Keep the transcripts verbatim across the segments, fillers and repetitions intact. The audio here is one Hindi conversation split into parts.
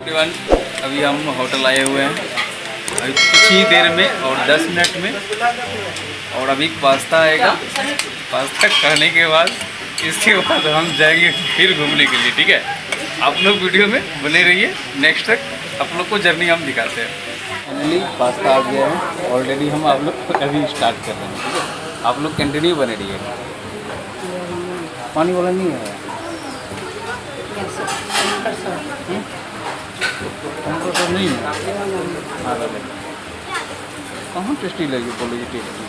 एवरीवन, अभी हम होटल आए हुए हैं अभी कुछ ही देर में और दस मिनट में, और अभी पास्ता आएगा। पास्ता खाने के बाद इसके बाद हम जाएंगे फिर घूमने के लिए। ठीक है, आप लोग वीडियो में बने रहिए, नेक्स्ट तक आप लोग को जर्नी हम दिखाते हैं। फाइनली पास्ता आ गया है ऑलरेडी, हम आप लोग अभी स्टार्ट कर रहे हैं। ठीक है, आप लोग कंटिन्यू बने रहिए। पानी वाला नहीं है, हमको तो नहीं है। कहाँ टेस्टी लगी, बोलो जी टेस्टी।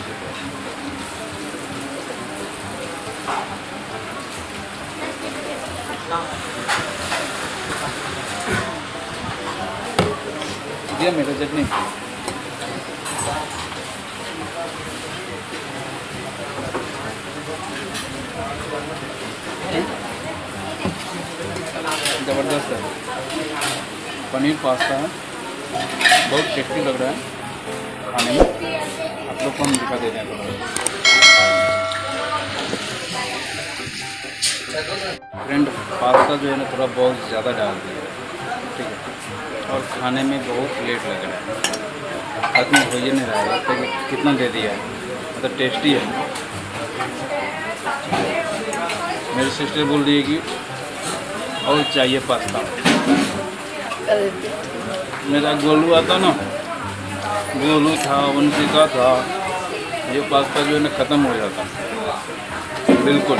दिया मेरा चटनी। ज़बरदस्त है, पनीर पास्ता है, बहुत टेस्टी लग रहा है खाने में। आप लोग को हम दिखा देते हैं। फ्रेंड, पास्ता जो है ना थोड़ा बहुत ज़्यादा डाल दिया, ठीक है, और खाने में बहुत लेट लग रहा है, खत्म हो ही नहीं रहा है। तो कितना दे दिया है, मतलब टेस्टी है। मेरी सिस्टर बोल रही है कि और चाहिए पास्ता। मेरा गोलू आता ना, गोलू था, वंशिका था, ये पास्ता जो है ना ख़त्म हो जाता बिल्कुल।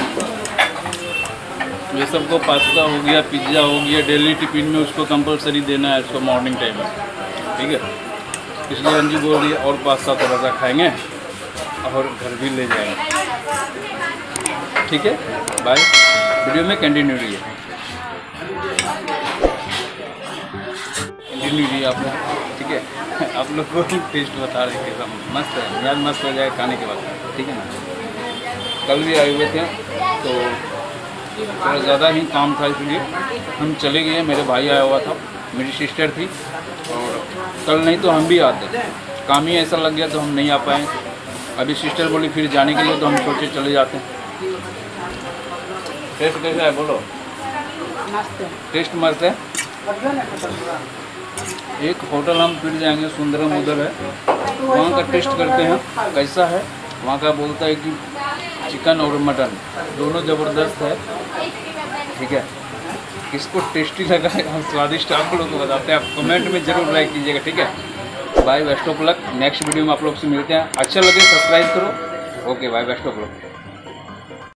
ये सबको पास्ता हो गया, पिज्ज़ा हो गया, डेली टिफिन में उसको कंपलसरी देना है, इसको मॉर्निंग टाइम में। ठीक है, इसलिए रंजी बोल रही है और पास्ता थोड़ा सा खाएंगे और घर भी ले जाएंगे। ठीक है, बाय, वीडियो में कंटिन्यू रहिए, कंटिन्यू रहिए आप लोग। ठीक है, आप लोग को टेस्ट बता रहे कैसा मस्त है, यार मस्त हो जाए खाने के बाद। ठीक है ना, कल भी आए हुए थे तो थोड़ा ज़्यादा ही काम था, इसलिए हम चले गए। मेरे भाई आया हुआ था, मेरी सिस्टर थी, और कल नहीं तो हम भी आते, काम ही ऐसा लग गया तो हम नहीं आ पाए। अभी सिस्टर बोली फिर जाने के लिए, तो हम सोचे चले जाते हैं। टेस्ट कैसा है बोलो? मस्त है, टेस्ट मस्त है। एक होटल हम फिर जाएंगे, सुंदरम उधर है, वहाँ का टेस्ट करते हैं कैसा है। वहाँ का बोलता है कि चिकन और मटन दोनों ज़बरदस्त है। ठीक है, किसको टेस्टी लगा है हम स्वादिष्ट आप लोगों को बताते हैं, आप कमेंट में जरूर लाइक कीजिएगा। ठीक है, bye, best of luck. Next video में आप लोग से मिलते हैं। अच्छा लगे सब्सक्राइब करो। Okay, bye, best of luck.